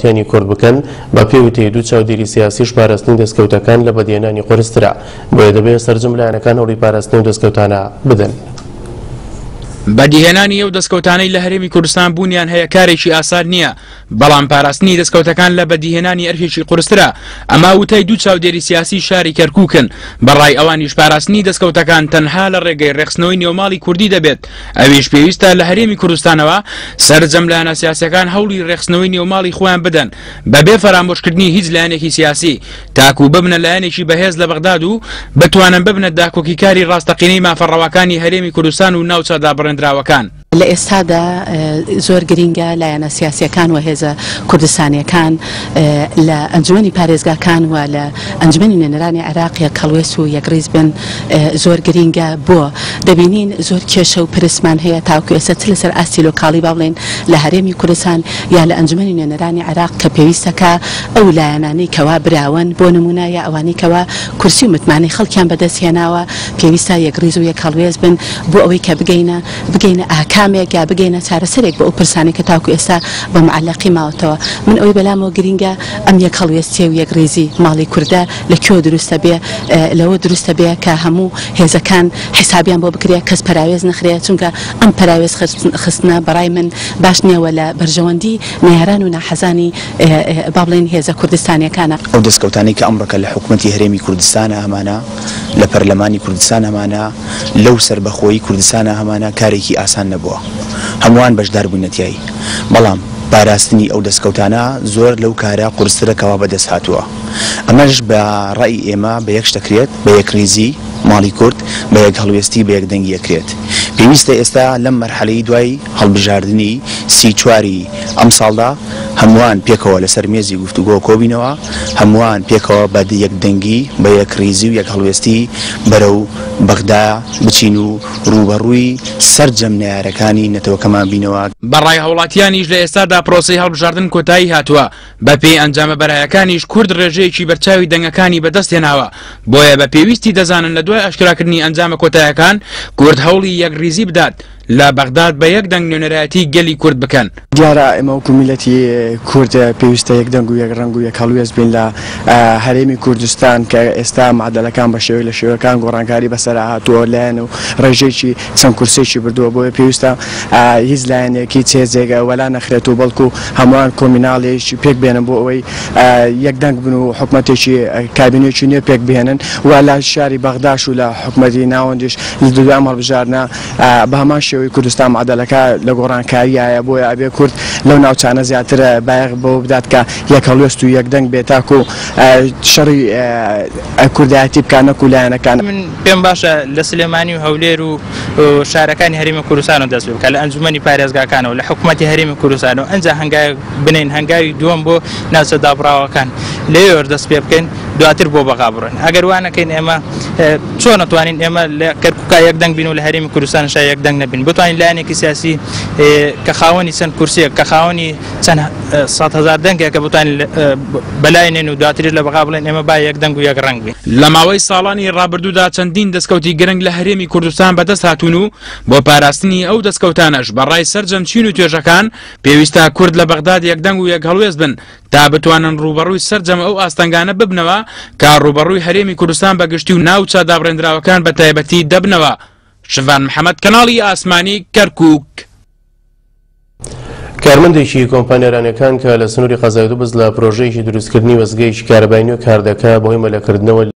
هاوڵاتیانی کورد بکەن بە پێوتەی دوو چاودێری سیاسیش پاراستنی دەستکەوتەکان لە بەدیهێنانی قورسرا بۆیە دەبێت سەرجەم لایەنەکان هەوڵی پاراستنی و دەستکەوتانە بدەن. بەدیهێنانی ئەو دەستکەوتانەی لە هەرێمی کوردستان بوونیان هەیە کارێکی ئاسان نییە، بەڵام پاراستنی دەستکەوتەکان لە بەدیهێنانی ئەرکێکی قورسرا ئەما وتای دوو چاودێری سیاسی شاری کەرکووکن. بەڕای ئەوانیش پاراستنی دەستکەوتەکان تەنها لە ڕێگەی ڕێخستنەوەی نێوماڵی کوردی دەبێت. ئەویش پێویستە لە هەرێمی کوردستانەوە سەرجەم لایەنە سیاسیەکان هەوڵی ڕێخستنەوەی نێوماڵی خۆیان بدەن بەبێ فەرامۆشکردنی هیچ لایەنێکی سیاسی، تاکو ببنە لایەنێکی بەهێز لە بەغداد و بتوانن ببنە داکۆکیکاری ڕاستەقینەی مافەڕەوەکانی هەرێمی کوردستان و ناوچەدا بڕێنراوەکان. لە ئێستادا زۆر گرینگە لایەنە سیاسیەکان و هێزە کوردستانیەکان لە ئەنجومەنی پارێزگاکان و لە ئەنجومەنی نوێنەرانی عێراق کەڵوێس و یەکڕیز بن زۆر گرینگە بۆ دەبینین زۆر کێشە و پرسمان هەیە تاوکو ئێستا چ لەسەر ئاستی لۆکاڵی با بڵێن لە هەرێمی کوردستان یا لە ئەنجومەنی نوێنەرانی عێراق کە پێویستەکە ئەو لایەنانەی کەوا براون بۆ نمونە یا ئەوانەی کەوا کورسی و متمانەی خەڵکیان بەدەستهێناوە پێویستە یەکڕیز و یەکەڵوێز بن بۆ ئەوەی کە بگەینە ئاکامێک یا بگەینە چارەسەرێک بە ئەو پرسانی کە تاوکو ئێستا بە معلەقی ماوەتەوە. من ئەوەی بەلامەوە گرینگە ئەم یەکەڵوێستیە و یەکڕێزی ماڵی کووردە لەکوێ دروستە بێ، لەوە دروستە بێ کە هەموو هێزەکان حسابیان بۆ بکرێت کەس پەراوێز نەخرێت، چونکە ئەم پەراوێز خستنە بەڕای من باش نییەوە لە بەرژەوەندی نێران و ناحەزانی با بڵێن هێزە کوردستانیەکانە. ئەو دەستکەوتانەی کە ئەمڕۆکە لە حکوومەتی هەرێمی کوردستانە هەمانە، لە پەرلەمانی کوردستان هەمانە، لەو سەربەخۆیی کوردستانە هەمانە کارێکی ئاسان نەبووە، هەمووان بەشدار بوون نەتیایی، بەڵام پاراستنی ئەو دەستکەوتانە زۆر لەو کارە قورسرەکەوە بەدەست هاتووە. ئەمەش بە ڕای ئێمە بە یەک شتەکرێت، بە یەکڕێزی ماڵی کورد بە یەک هەڵوێستی بە یەک دەنگی یەکرێت. پێویستە ئێستا لەم مەرحەلەی دوای هەڵبژاردننی سی چواری ئەم ساڵدا هەمووان پێکەوە لەسەر مێزی گفتوگۆ کۆبینەوە، هەمووان پێکەوە بە یەک دەنگی بە یەک ڕێزی و یەک هەڵوێستی بەرەو بەغدا بچین و ڕوبەڕووی سەرجەم نارەکانی نەتەوەکەمان بینەوە. بەڕای هەوڵاتیانیش لە ئێستادا پرۆسەی هەڵبژاردن کۆتایی هاتووە، بە پێی ئەنجامە بەرایەکانیش کورد ڕێژەیەکی بەرچاوی دەنگەکانی بەدەستهێناوە، بۆیە بە پێویستی دەزانن لە دوای ئاشکراکردنی ئەنجامە کۆتاییەکان کورد هەوڵی یەکڕێزی بدات لا بەغداد بە یەک دەنگ نوێنەرایەتی گەلی کورد بکەن. دیارە ئێمە وەکو میلەتی کورد پێویستە یەک دەنگ و یەک ڕەنگ و یەک هەڵوێز بین لە هەرێمی کوردستان کە ئێستا معدەلەکان بە شێوەی لە شێوەکان گۆڕانکاری بەسەر هاتووە لایەن و ڕێژەیەکی چەند کورسێکی بردووە، بۆیە پێویستە هیچ لایەنێکی چێزێگە وەلا نەخرێت و بەڵکو هەمووان کۆمیناڵێکی پێک بێنن بۆ ئەوەی یەک دەنگ بن و حکوومەتێکی کابینێکی نوێ پێک بهێنن و لە شاری بەغداش و لە حکوومەتی ناوەندیش لە دوای هەڵبژاردنە بە هەمان شێوەی کوردستان معدەلەکە لە گۆڕانکاریایە، بۆیە ئەبێ کورد لەو ناوچانە زیاتر بایەغ بۆ بدات کە یەک هەڵوێست و یەک دەنگ بێت تاکو شەڕی کوردایەتی بکات نەکو لایەنەکان. من پێم باشە لە سلێمانی و هەولێر و شارەکانی هەرێمی کوردستانەوە دەست بکات لە ئەنجومەنی پارێزگاکانەوە لە حکوومەتی هەرێمی کوردستانەوە ئەنجا هەنگاوی بنین هەنگاوی دووەم بۆ ناوچە دابڕاوەکان لێ دەست پێ بکەین دواتر بۆ بەغا بڕۆین. ئەگەر وانەکەین ئێمە چۆن نەتوانین ئێمە لە کەرکووکا یەک دەنگ بین و لە هەرێمی کوردستان شای یەک دەنگ نەبین، بتوانین لایەنێکی سیاسی کە خاوەنی چەند کورسیە کە خاوەنی چەند 100,000 دەنگێکە بتوانین بەلایەنێن و دواتر لە بەغا بڵێن ئێمە با یەک دەنگ و یەک ڕەنگ بین. لە ماوەی ساڵانی ڕابردوودا چەندین دەستکەوتی گرنگ لە هەرێمی کوردستان بەدەست هاتوون و بۆ پاراستنی ئەو دەستکەوتانەش بەڕای سەرجەم چین و توێژەکان پێویستە کورد لە بەغداد یەک دەنگ و یەک هەڵوێز بن تا بتوانن ڕوبەڕووی سەرجەم ئەو ئاستەنگانە ببنەوە کە ڕوبەڕووی هەرێمی کوردستان بەگشتی و ناوچە دابڕێنراوەکان بە تایبەتی دەبنەوە. شڤان محەممەد، کەناڵی ئاسمانی کەرکووک. کارمەندێکی کۆمپانیارانەکان کە لە سنووری قەزای دووبز لە پرۆژەیەکی دروستکردنی وەزگەیەکی کارەبایی نوێ کار دەکات بۆ هۆی مەلەکردنەوە